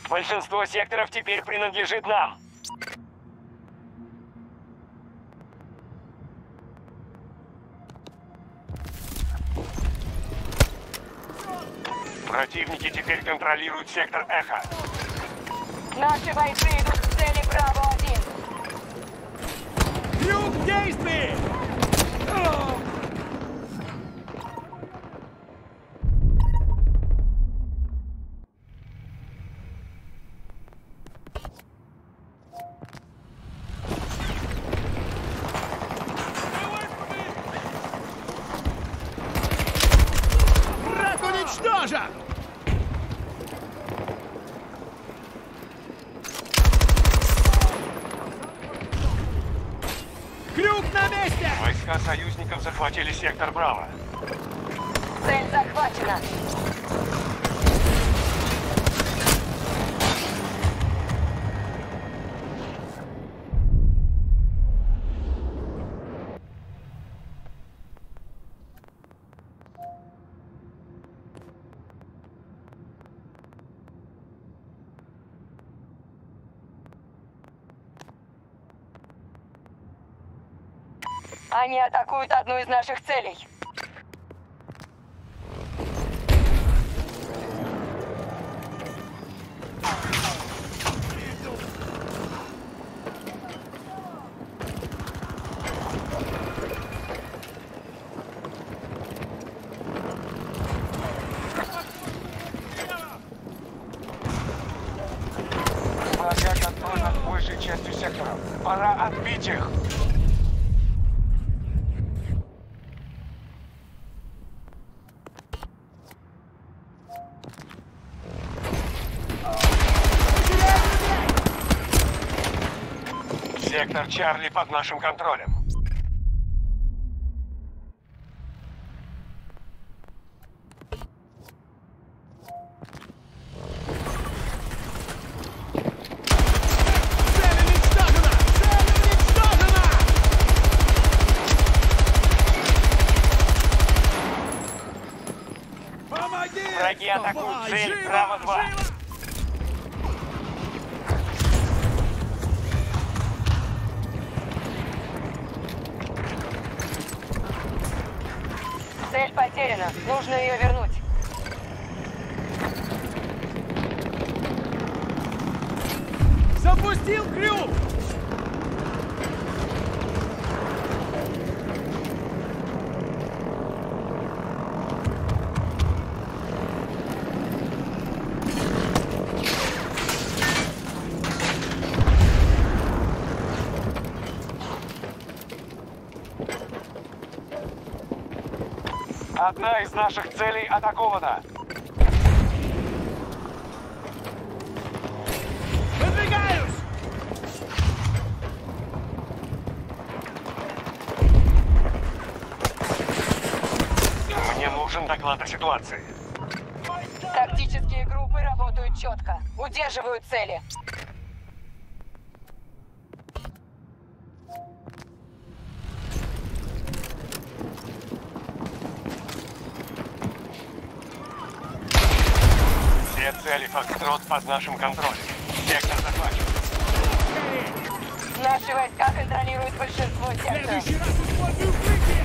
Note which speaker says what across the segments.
Speaker 1: Большинство секторов теперь принадлежит нам. Противники теперь контролируют сектор Эхо.
Speaker 2: Наши бойцы идут к цели Браво-1.
Speaker 3: Крюк в действии! Враг уничтожен! Крюк на месте!
Speaker 1: Войска союзников захватили сектор Браво.
Speaker 2: Цель захвачена. Они атакуют одну из наших целей.
Speaker 1: Врага контроль над большей частью сектора. Пора отбить их. Сектор Чарли под нашим контролем.
Speaker 3: Цель уничтожена! Цель уничтожена! Помоги!
Speaker 1: Враги атакуют цель
Speaker 3: Живо!
Speaker 1: Браво-2.
Speaker 3: Живо!
Speaker 2: Цель потеряна. Нужно ее вернуть.
Speaker 3: Запустил крюк!
Speaker 1: Одна из наших целей атакована.
Speaker 3: Выдвигаюсь!
Speaker 1: Мне нужен доклад о ситуации.
Speaker 2: Тактические группы работают четко. Удерживают цели.
Speaker 1: Все цели Фокстрот под нашим контролем. Сектор захвачен.
Speaker 2: Наши войска контролируют большинство
Speaker 3: В
Speaker 2: секторов.
Speaker 3: следующий раз используй укрытие!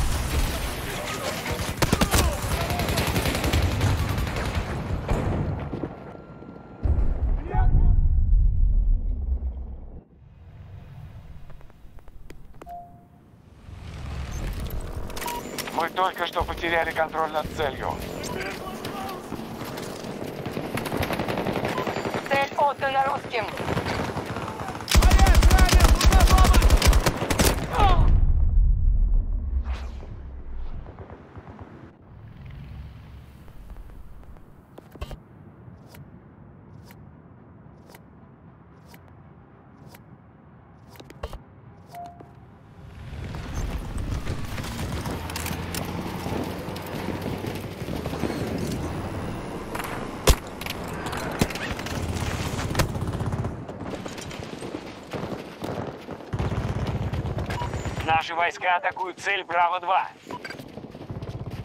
Speaker 1: Мы только что потеряли контроль над целью.
Speaker 2: Цель отдана русским.
Speaker 3: Боец ранен! Нужна помощь!
Speaker 1: Наши войска атакуют цель Браво-2.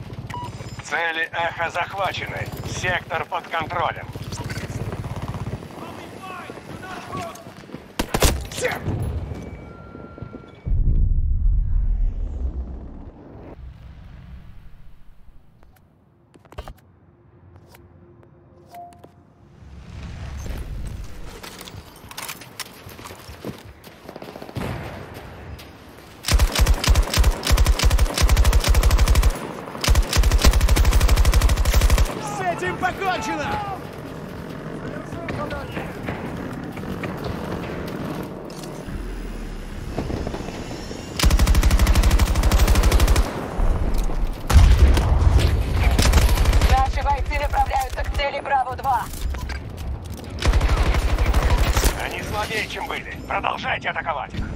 Speaker 1: Цели Эхо захвачены. Сектор под контролем.
Speaker 3: С этим покончено!
Speaker 2: Наши бойцы направляются к цели Браво-2.
Speaker 1: Они слабее, чем были. Продолжайте атаковать их.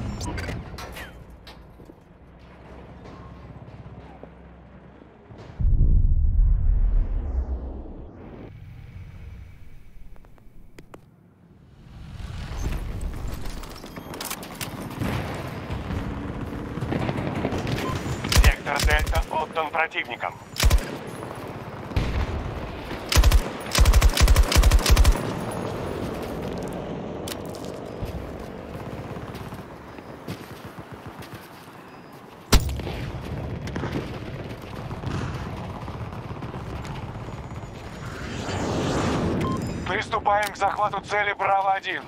Speaker 1: Сектор Дельта отдан противникам. Приступаем к захвату цели Браво-1.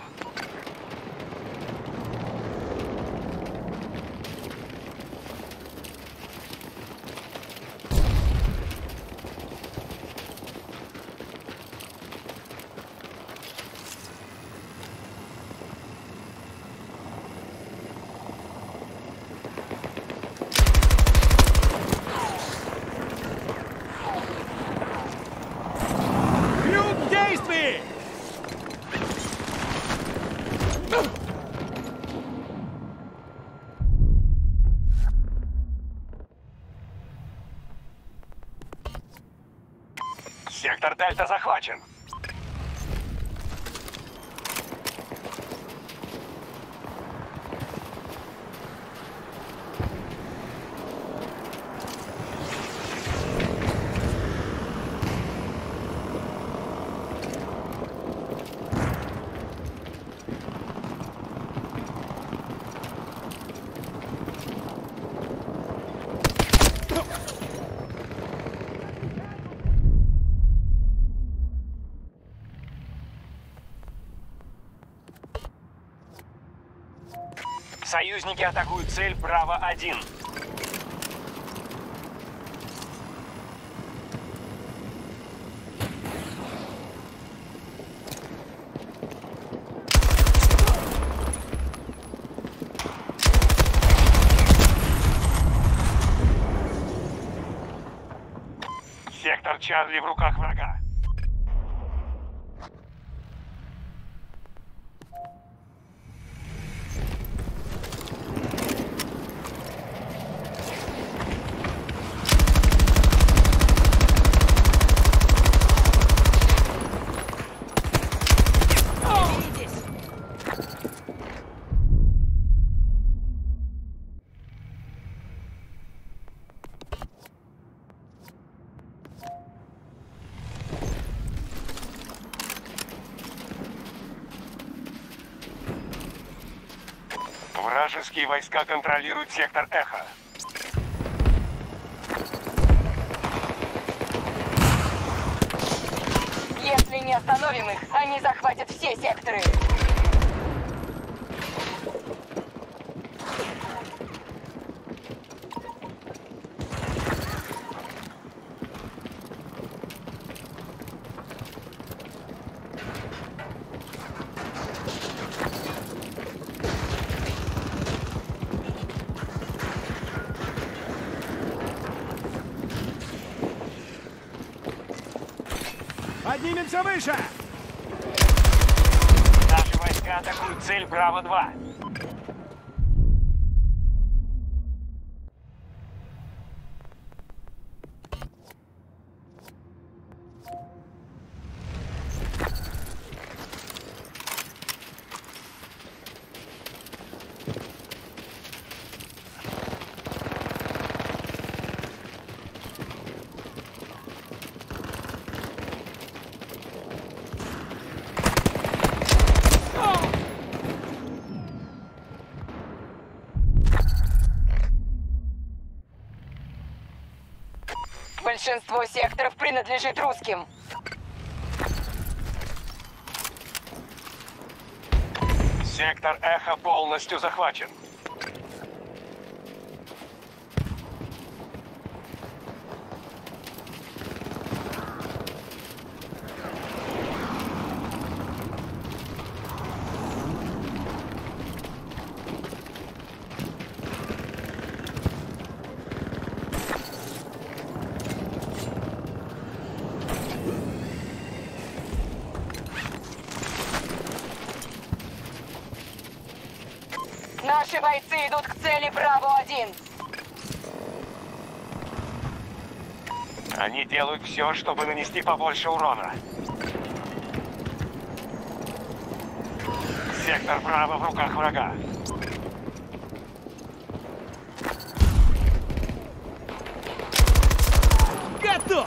Speaker 3: Крюк в действии!
Speaker 1: Сектор Дельта захвачен. Союзники атакуют цель Браво-1. Сектор Чарли в руках врага. Вражеские войска контролируют сектор Эхо.
Speaker 2: Если не остановим их, они захватят все секторы.
Speaker 3: Поднимемся выше!
Speaker 1: Наши войска атакуют цель Браво-2.
Speaker 2: Большинство секторов принадлежит русским.
Speaker 1: Сектор Эхо полностью захвачен.
Speaker 2: Наши бойцы идут к цели Браво-1.
Speaker 1: Они делают все, чтобы нанести побольше урона. Сектор Браво в руках врага.
Speaker 3: Готов!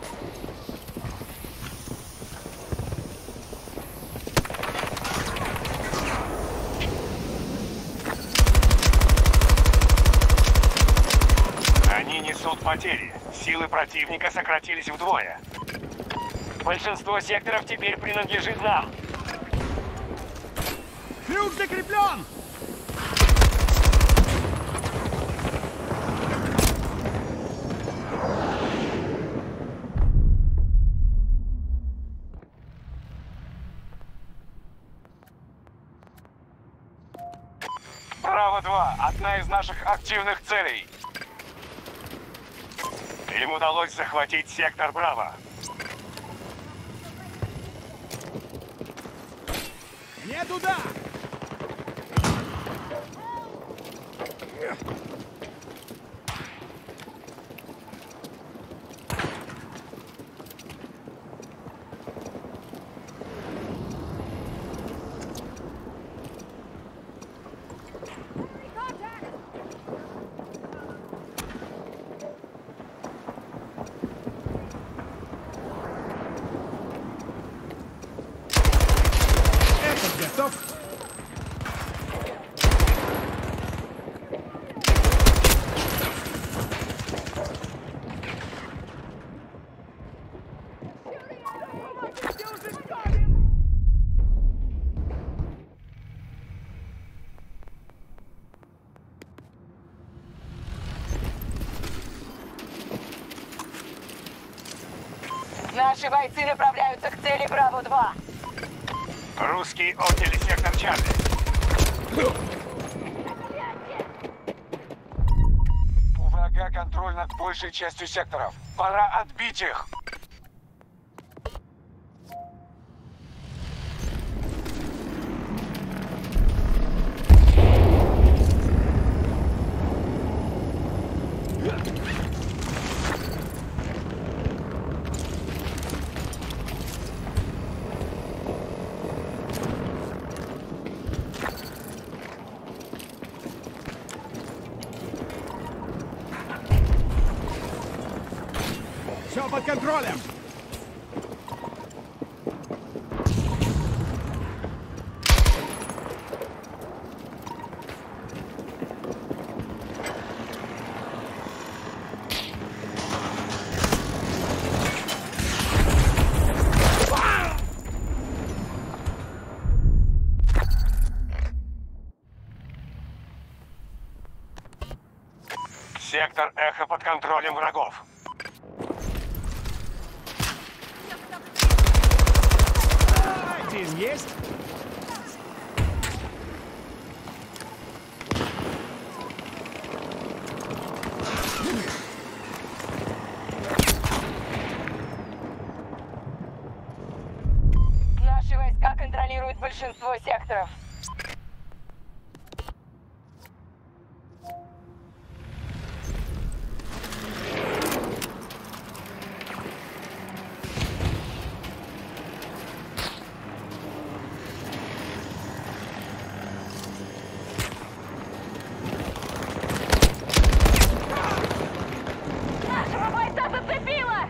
Speaker 1: Они несут потери. Силы противника сократились вдвое. Большинство секторов теперь принадлежит нам.
Speaker 3: Крюк закреплен!
Speaker 1: Браво-2 — одна из наших активных целей. Им удалось захватить сектор Браво.
Speaker 3: Не туда! Этот готов!
Speaker 2: Наши бойцы направляются к цели Браво-2.
Speaker 1: Русские отняли сектор Чарли. У врага контроль над большей частью секторов. Пора отбить их.
Speaker 3: Все под контролем!
Speaker 1: Сектор Эхо под контролем врагов.
Speaker 3: Один есть?
Speaker 2: Наши войска контролируют большинство секторов. Нашего бойца зацепило!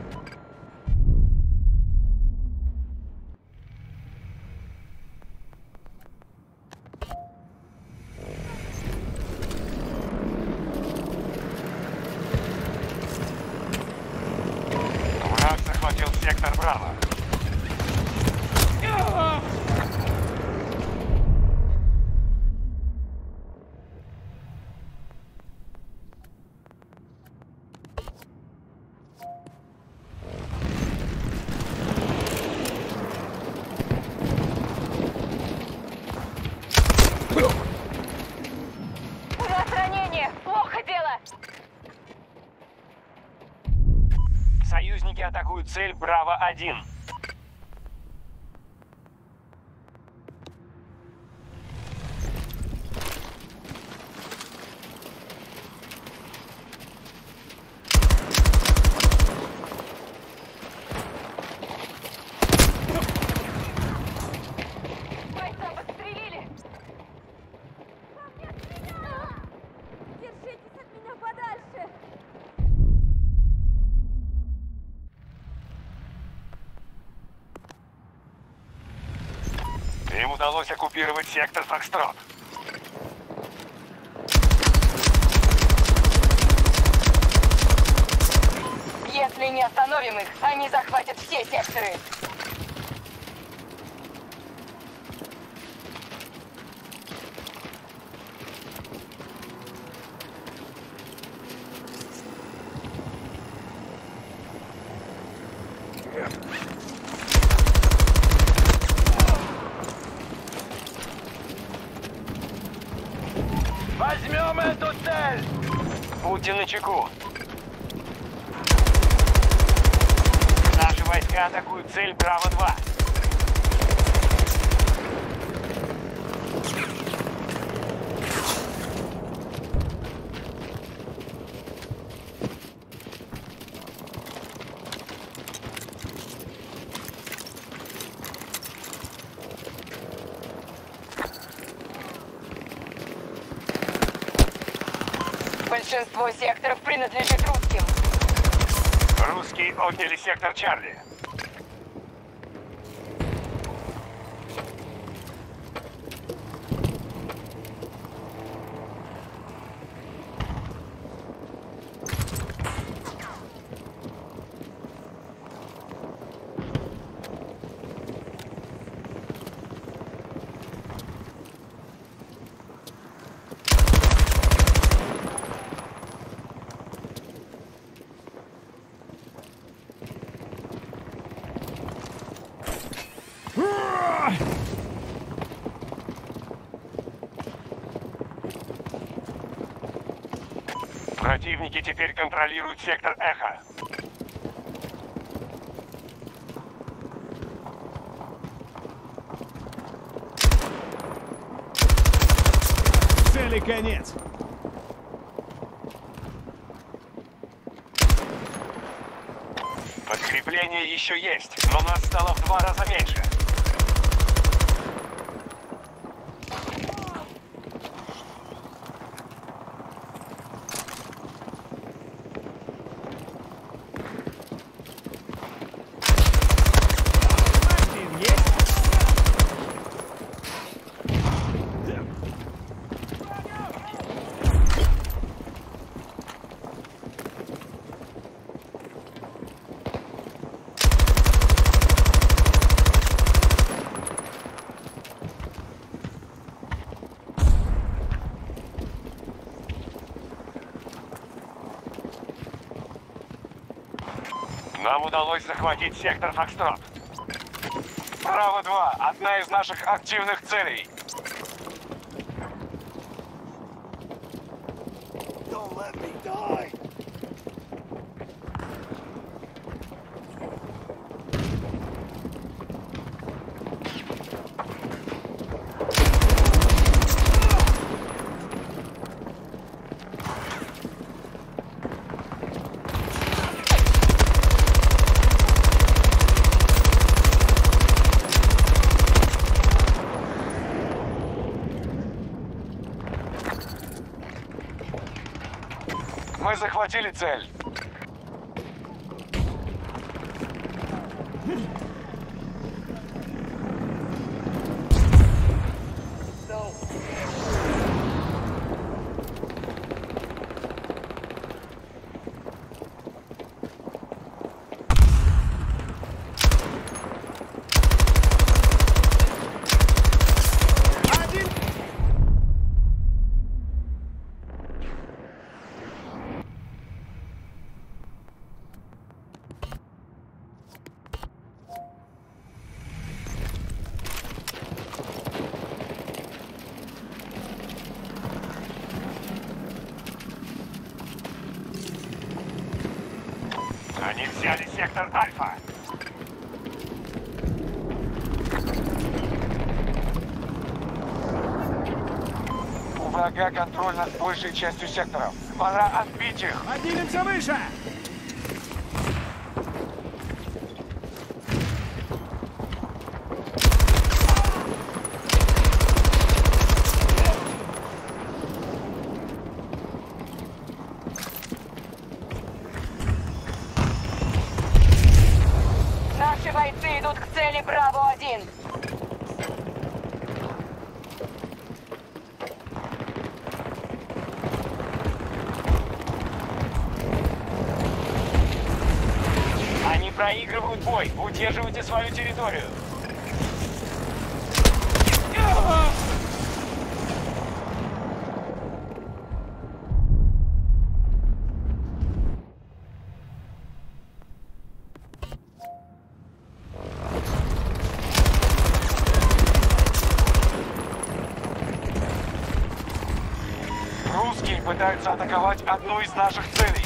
Speaker 1: цель Браво-1.
Speaker 2: Бойца подстрелили!
Speaker 4: Держитесь от меня подальше!
Speaker 1: Им удалось оккупировать сектор Фокстрот.
Speaker 2: Если не остановим их, они захватят все секторы.
Speaker 1: Возьмем эту цель! Будьте начеку. Наши войска атакуют цель Браво-2.
Speaker 2: Большинство секторов принадлежит русским.
Speaker 1: Русские отняли сектор Чарли. Противники теперь контролируют сектор Эхо.
Speaker 3: Цели конец.
Speaker 1: Подкрепление еще есть, но нас стало в 2 раза меньше.
Speaker 3: Один есть?
Speaker 1: Нам удалось захватить сектор Фокстрот. Браво-2 — одна из наших активных целей. Мы захватили цель. Они взяли сектор Альфа. У врага контроль над большей частью секторов. Пора отбить их.
Speaker 3: Поднимемся выше!
Speaker 2: Наши бойцы идут к цели Браво-1.
Speaker 1: Они проигрывают бой. Удерживайте свою территорию. Русские пытаются атаковать одну из наших целей.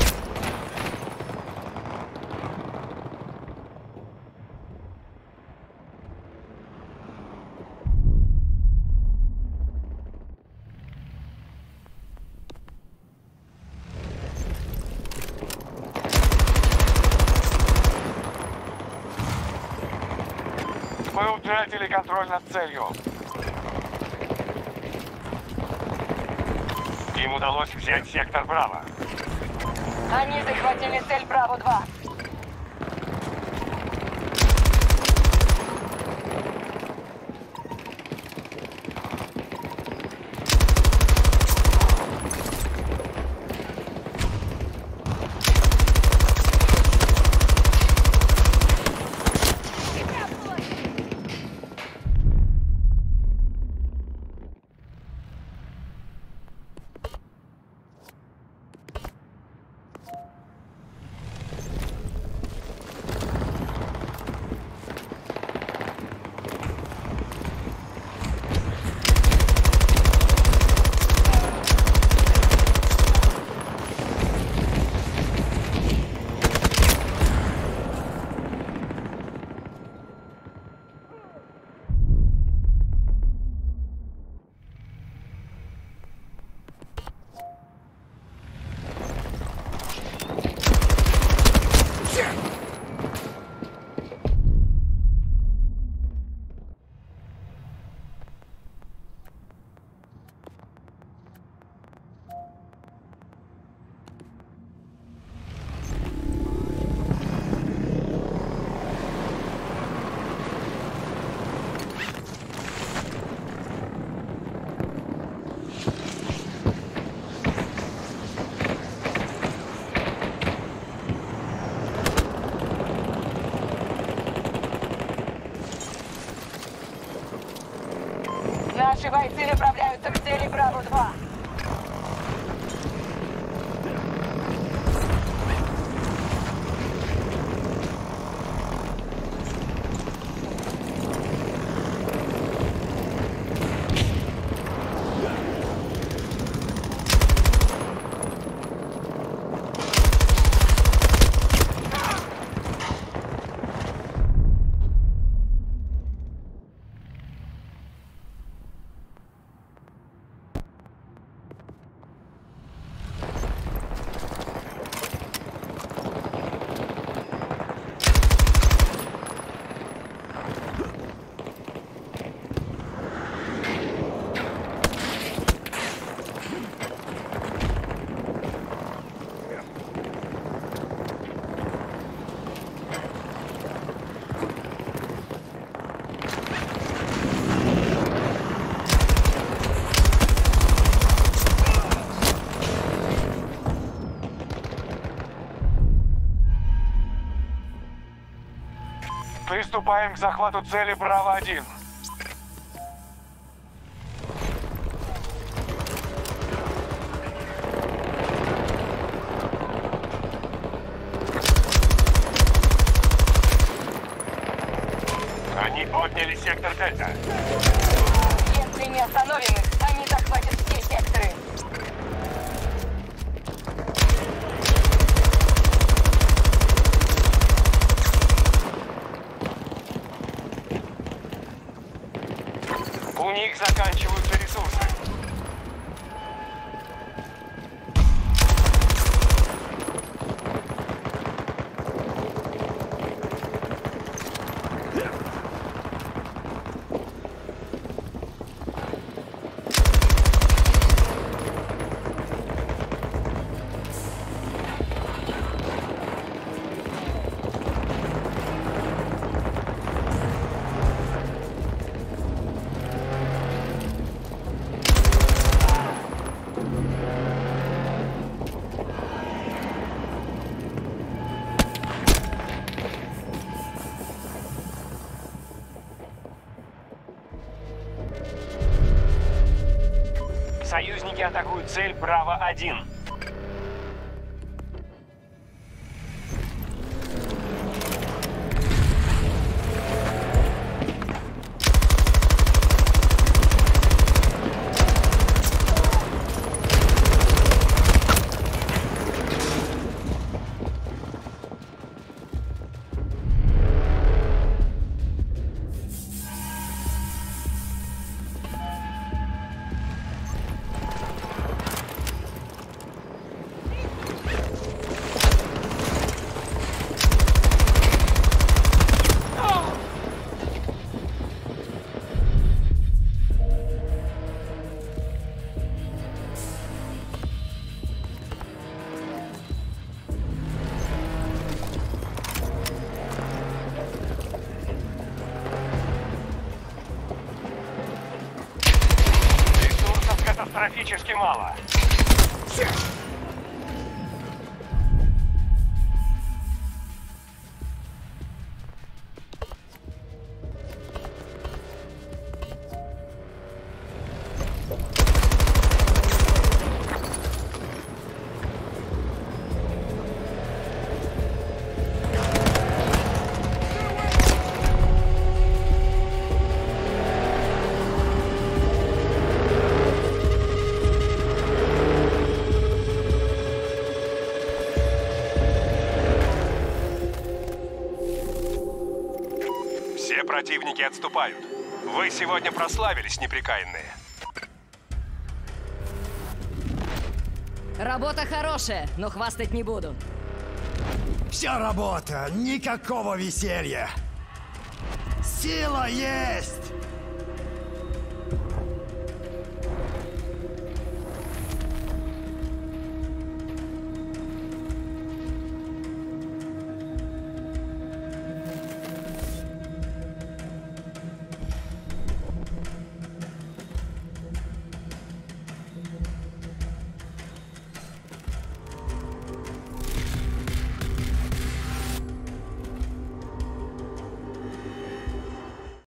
Speaker 1: Мы утратили контроль над целью. Им удалось взять сектор Браво.
Speaker 2: Они захватили цель Браво-2. Наши бойцы направляются к цели Браво-2.
Speaker 1: Приступаем к захвату цели Браво-1. Они отняли сектор Дельта.
Speaker 2: Если не остановим их, они захватят все секторы.
Speaker 1: У них заканчиваются ресурсы. Союзники атакуют цель Браво-1. Катастрофически мало. Все противники отступают. Вы сегодня прославились, непрекаянные.
Speaker 4: Работа хорошая, но хвастать не буду.
Speaker 5: Вся работа, никакого веселья. Сила есть,